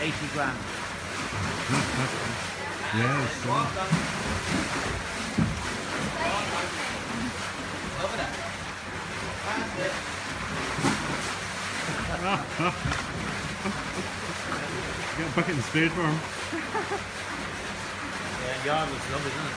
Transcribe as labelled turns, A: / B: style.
A: 80 grand.
B: Yeah, it's
A: Well done. Over there. That's it.
B: Get a bucket and spade for him.
A: Yeah, yard looks lovely, doesn't it?